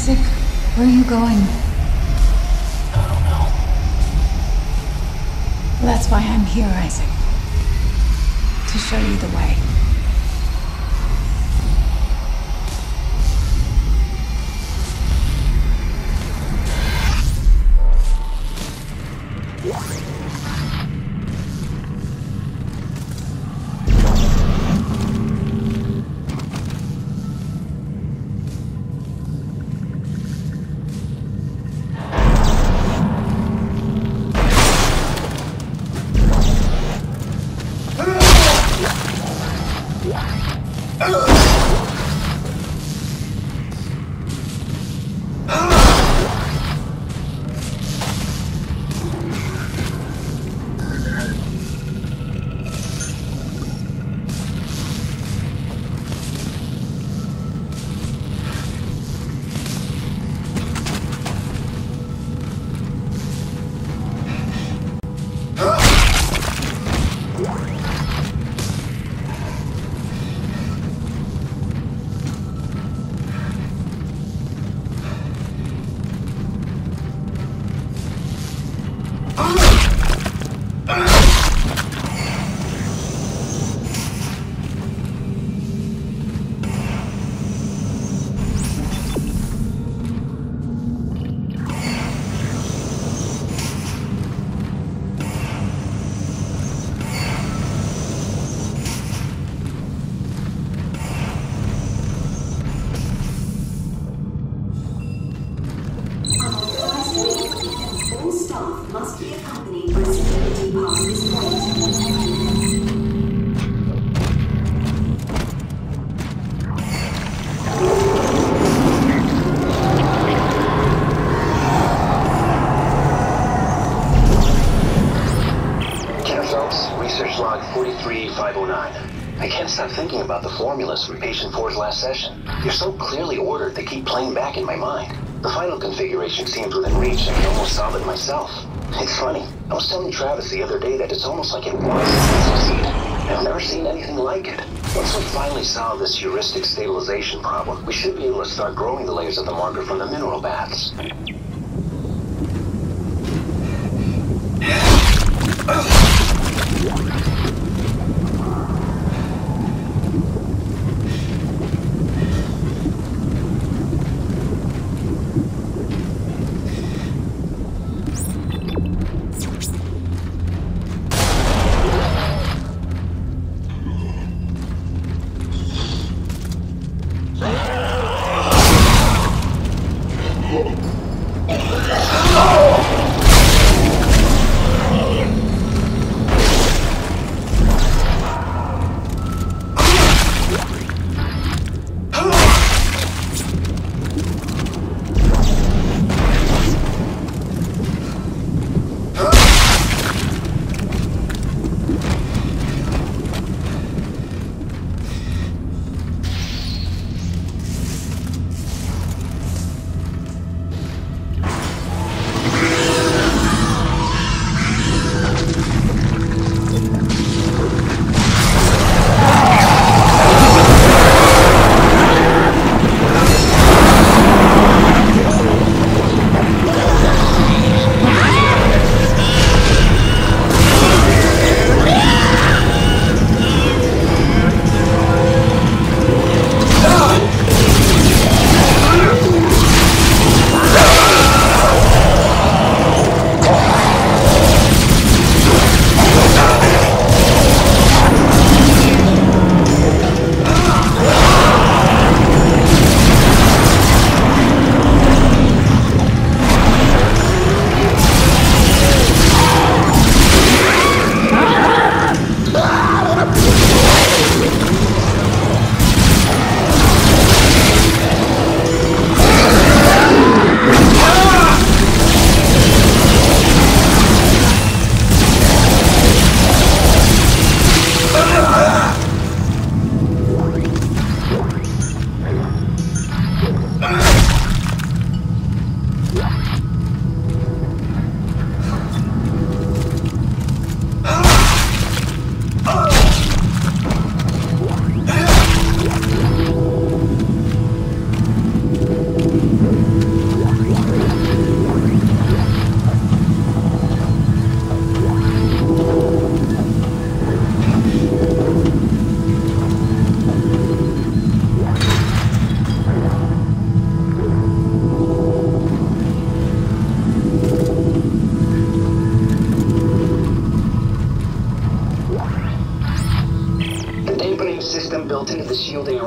Isaac, where are you going? I don't know. Well, that's why I'm here, Isaac. To show you the way. Must be accompanied by security past this point. Research log 43509. I can't stop thinking about the formulas from patient 4's last session. They're so clearly ordered, they keep playing back in my mind. The final configuration seems within reach, and I almost solved it myself. It's funny. I was telling Travis the other day that it's almost like it wants us to succeed. I've never seen anything like it. Once we finally solve this heuristic stabilization problem, we should be able to start growing the layers of the marker from the mineral baths.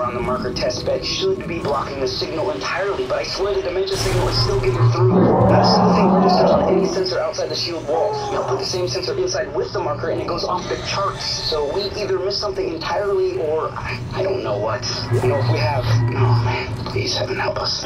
on the marker test bed should be blocking the signal entirely, but I swear the dementia signal is still getting through. Not a single thing registers on any sensor outside the shield walls. I'll put the same sensor inside with the marker and it goes off the charts. So we either missed something entirely or I don't know what. You know, if we have... Oh man, please heaven help us.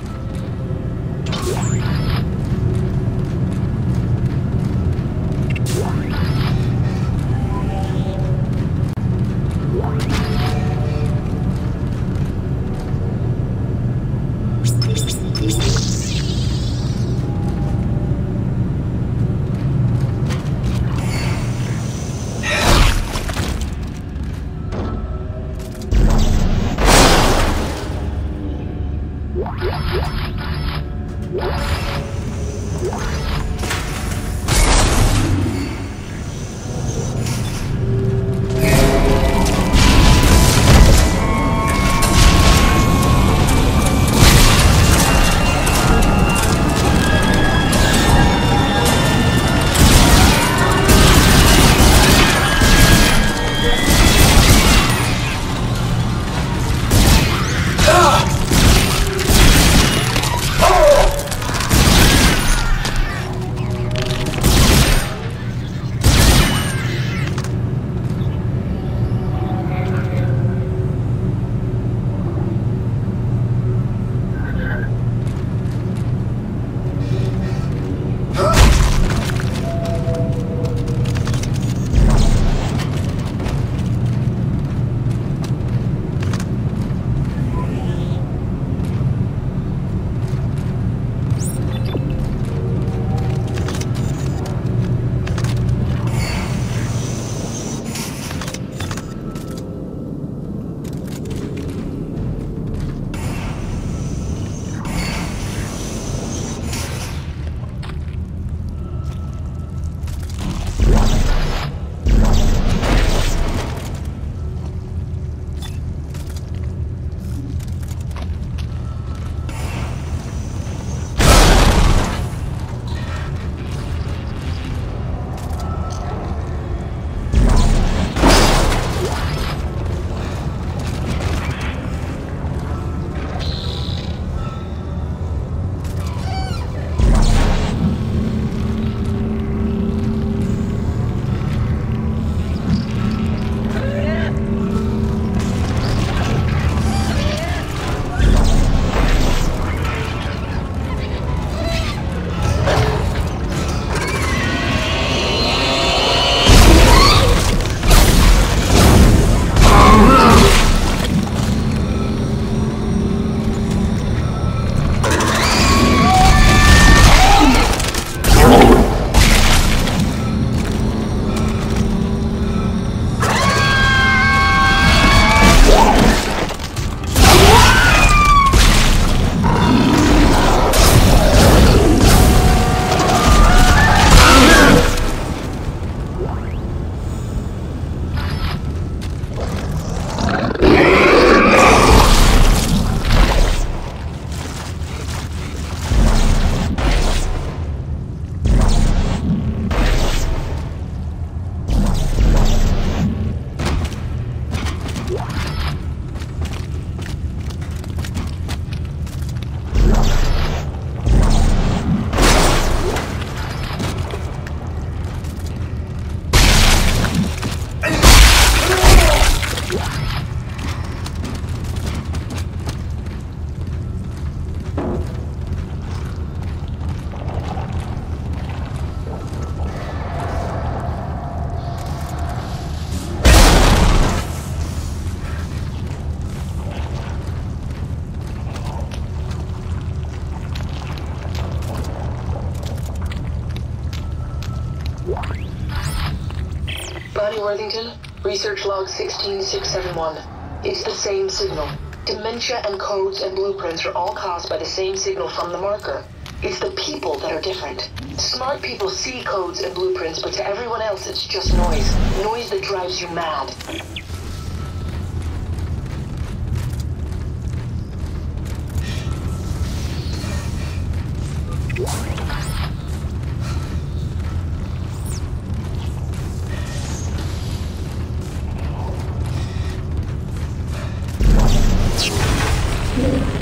Worthington, research log 16671. It's the same signal. Dementia and codes and blueprints are all caused by the same signal from the marker. It's the people that are different. Smart people see codes and blueprints, but to everyone else it's just noise. Noise that drives you mad. Thank you.